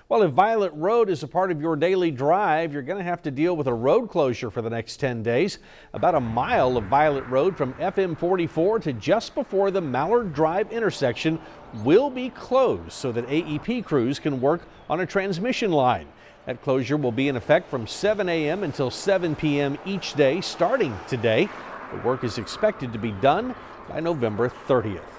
Well, if Violet Road is a part of your daily drive, you're going to have to deal with a road closure for the next 10 days. About a mile of Violet Road from FM 44 to just before the Mallard Drive intersection will be closed so that AEP crews can work on a transmission line. That closure will be in effect from 7 a.m. until 7 p.m. each day starting today. The work is expected to be done by November 30th.